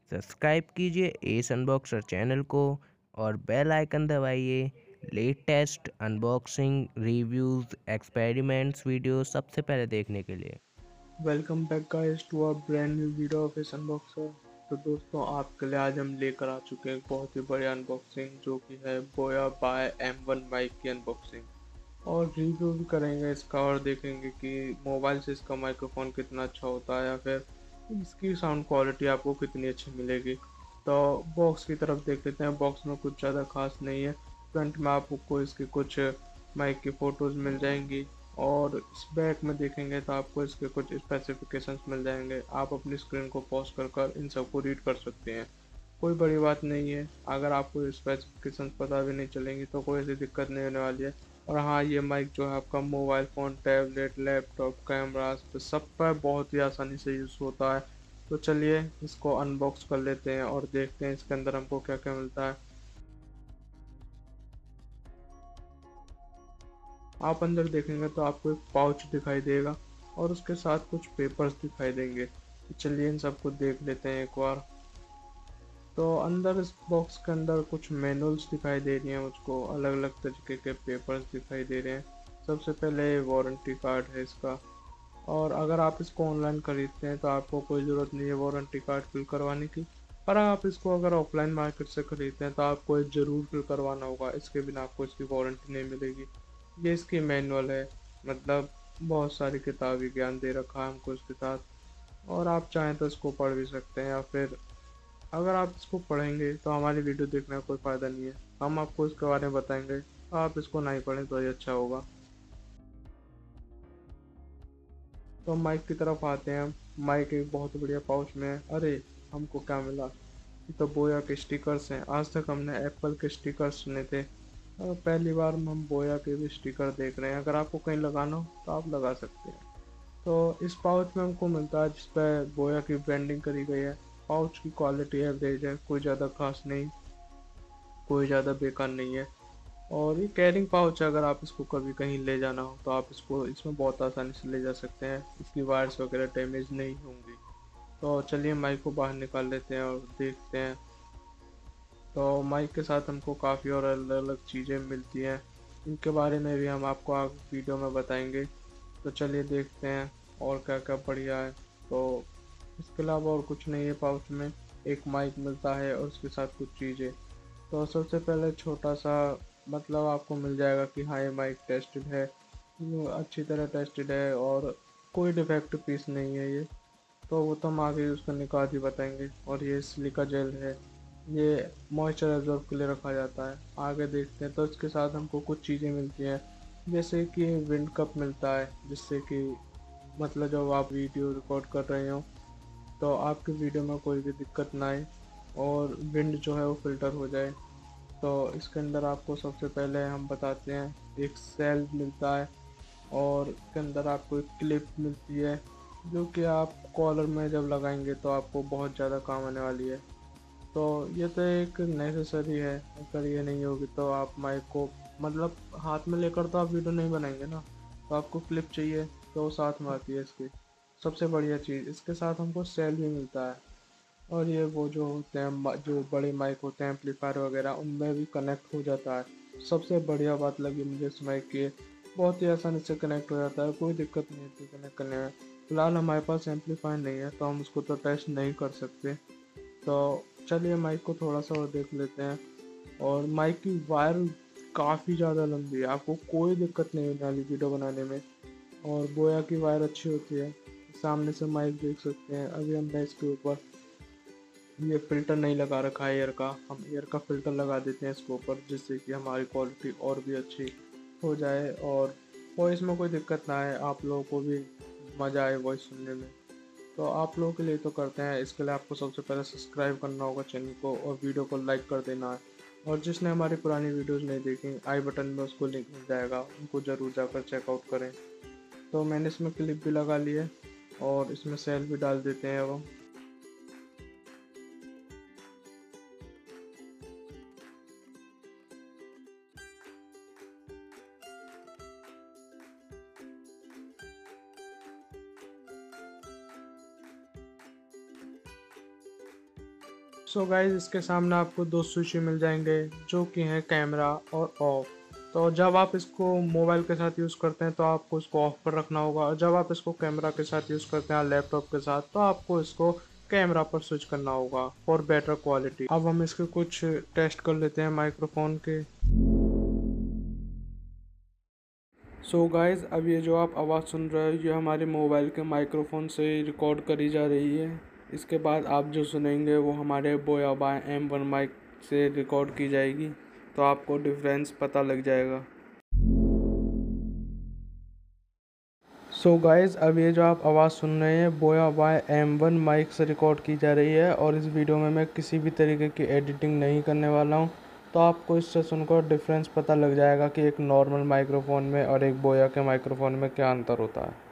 Subscribe कीजिए S unboxer channel को और बेल आइकन दबाइए latest unboxing reviews experiments video सबसे पहले देखने के लिए। Welcome back guys to a brand new video of S Unboxer. तो दोस्तों, आपके लिए आज हम लेकर आ चुके हैं एक बहुत ही बड़ी अनबॉक्सिंग, जो कि है बोया बाय M1 माइक की अनबॉक्सिंग। और रिव्यू भी करेंगे इसका और देखेंगे कि मोबाइल से इसका माइक्रोफोन कितना अच्छा होता है या फिर इसकी साउंड क्वालिटी आपको कितनी अच्छी मिलेगी। तो बॉक्स की तरफ देख लेते हैं। बॉक्स में कुछ ज़्यादा खास नहीं है। फ्रंट में आपको इसकी कुछ माइक की फ़ोटोज़ मिल जाएंगी और इस बैक में देखेंगे तो आपको इसके कुछ स्पेसिफिकेशंस मिल जाएंगे। आप अपनी स्क्रीन को पॉज कर इन सबको रीड कर सकते हैं। कोई बड़ी बात नहीं है। अगर आपको स्पेसिफिकेशंस पता भी नहीं चलेंगी तो कोई ऐसी दिक्कत नहीं होने वाली है। और हाँ, ये माइक जो है आपका mobile phone, tablet, laptop, cameras पे सब पर बहुत ही आसानी से यूज़ होता है। तो चलिए इसको अनबॉक्स कर लेते हैं और देखते हैं इसके अंदर हमको क्या क्या मिलता है। आप अंदर देखेंगे तो आपको एक पाउच दिखाई देगा और उसके साथ कुछ पेपर्स दिखाई देंगे। तो चलिए इन सबको देख लेते हैं एक बार। तो अंदर इस बॉक्स के अंदर कुछ मैनुअल्स दिखाई दे रही हैं मुझको, अलग अलग तरीके के पेपर्स दिखाई दे रहे हैं। सबसे पहले वारंटी कार्ड है इसका। और अगर आप इसको ऑनलाइन खरीदते हैं तो आपको कोई ज़रूरत नहीं है वारंटी कार्ड फिल करवाने की। पर आप इसको अगर ऑफलाइन मार्केट से खरीदते हैं तो आपको एक ज़रूर फिल करवाना होगा, इसके बिना आपको इसकी वारंटी नहीं मिलेगी। ये इसकी मैनुअल है, मतलब बहुत सारी किताबी ज्ञान दे रखा है हमको इसके साथ। और आप चाहें तो इसको पढ़ भी सकते हैं, या फिर अगर आप इसको पढ़ेंगे तो हमारी वीडियो देखने का कोई फ़ायदा नहीं है। हम आपको इसके बारे में बताएंगे, तो आप इसको नहीं पढ़ें तो ये अच्छा होगा। तो माइक की तरफ आते हैं। माइक एक बहुत बढ़िया पाउच में है। अरे, हमको क्या मिला? ये तो बोया के स्टिकर्स हैं। आज तक हमने एप्पल के स्टिकर्स सुने थे, और पहली बार हम बोया के भी स्टिकर देख रहे हैं। अगर आपको कहीं लगाना हो तो आप लगा सकते हैं। तो इस पाउच में हमको मिलता है जिस पर बोया की ब्रांडिंग करी गई है। पाउच की क्वालिटी एवरेज है, कोई ज़्यादा खास नहीं, कोई ज़्यादा बेकार नहीं है। और ये कैरिंग पाउच है, अगर आप इसको कभी कहीं ले जाना हो तो आप इसको इसमें बहुत आसानी से ले जा सकते हैं। इसकी वायर्स वगैरह डैमेज नहीं होंगी। तो चलिए माइक को बाहर निकाल लेते हैं और देखते हैं। तो माइक के साथ हमको काफ़ी और अलग अलग चीज़ें मिलती हैं, इनके बारे में भी हम आपको आगे वीडियो में बताएंगे। तो चलिए देखते हैं और क्या क्या बढ़िया है। तो इसके अलावा और कुछ नहीं है पाउच में। एक माइक मिलता है और उसके साथ कुछ चीज़ें। तो सबसे पहले छोटा सा, मतलब आपको मिल जाएगा कि हाँ ये माइक टेस्टेड है, ये अच्छी तरह टेस्टेड है और कोई डिफेक्ट पीस नहीं है ये। तो वो तो हम आगे यूज़ करने के बाद ही बताएंगे। और ये सिलिका जेल है, ये मॉइस्चर एब्जॉर्ब के लिए रखा जाता है। आगे देखते हैं। तो इसके साथ हमको कुछ चीज़ें मिलती हैं, जैसे कि विंड कप मिलता है, जिससे कि मतलब जब आप वीडियो रिकॉर्ड कर रहे हो तो आपकी वीडियो में कोई भी दिक्कत ना आए और विंड जो है वो फिल्टर हो जाए। तो इसके अंदर आपको सबसे पहले हम बताते हैं, एक सेल मिलता है और इसके अंदर आपको एक क्लिप मिलती है, जो कि आप कॉलर में जब लगाएंगे तो आपको बहुत ज़्यादा काम आने वाली है। तो ये तो एक नेसेसरी है। अगर ये नहीं होगी तो आप माइक को, मतलब हाथ में लेकर तो आप वीडियो नहीं बनाएंगे ना। तो आपको क्लिप चाहिए, तो वो साथ में आती है इसकी। सबसे बढ़िया चीज़, इसके साथ हमको सेल भी मिलता है। और ये वो जो होते हैं जो बड़े माइक होते हैं एम्पलीफायर वगैरह, उनमें भी कनेक्ट हो जाता है। सबसे बढ़िया बात लगी मुझे इस माइक की, बहुत ही आसानी से कनेक्ट हो जाता है, कोई दिक्कत नहीं होती कनेक्ट करने में। फिलहाल हमारे पास एम्पलीफायर नहीं है तो हम उसको तो टेस्ट नहीं कर सकते। तो चलिए माइक को थोड़ा सा और देख लेते हैं। और माइक की वायर काफ़ी ज़्यादा लंबी है, आपको कोई दिक्कत नहीं होने वाली वीडियो बनाने में। और बोया की वायर अच्छी होती है। सामने से माइक देख सकते हैं। अभी हमने इसके ऊपर ये फ़िल्टर नहीं लगा रखा है एयर का, हम एयर का फ़िल्टर लगा देते हैं इसके ऊपर, जिससे कि हमारी क्वालिटी और भी अच्छी हो जाए और वॉइस में कोई दिक्कत ना आए, आप लोगों को भी मज़ा आए वॉइस सुनने में। तो आप लोगों के लिए तो करते हैं। इसके लिए आपको सबसे पहले सब्सक्राइब करना होगा चैनल को और वीडियो को लाइक कर देना है। और जिसने हमारी पुरानी वीडियोज़ नहीं देखी, आई बटन में उसको लिंक मिल जाएगा, उनको ज़रूर जाकर चेकआउट करें। तो मैंने इसमें क्लिप भी लगा ली है और इसमें सेल भी डाल देते हैं अब हम। सो गाइज इसके सामने आपको दो स्विच मिल जाएंगे जो कि हैं कैमरा और ऑफ। तो जब आप इसको मोबाइल के साथ यूज़ करते हैं तो आपको इसको ऑफ पर रखना होगा, और जब आप इसको कैमरा के साथ यूज़ करते हैं लैपटॉप के साथ तो आपको इसको कैमरा पर स्विच करना होगा फॉर बेटर क्वालिटी। अब हम इसके कुछ टेस्ट कर लेते हैं माइक्रोफोन के। सो गाइज अब ये जो आप आवाज़ सुन रहे हो ये हमारे मोबाइल के माइक्रोफोन से रिकॉर्ड करी जा रही है। इसके बाद आप जो सुनेंगे वो हमारे बोया बाय M1 माइक से रिकॉर्ड की जाएगी, तो आपको डिफरेंस पता लग जाएगा। सो गाइज अब ये जो आप आवाज़ सुन रहे हैं बोया बाय M1 माइक से रिकॉर्ड की जा रही है, और इस वीडियो में मैं किसी भी तरीके की एडिटिंग नहीं करने वाला हूँ। तो आपको इससे सुनकर डिफरेंस पता लग जाएगा कि एक नॉर्मल माइक्रोफोन में और एक बोया के माइक्रोफोन में क्या अंतर होता है।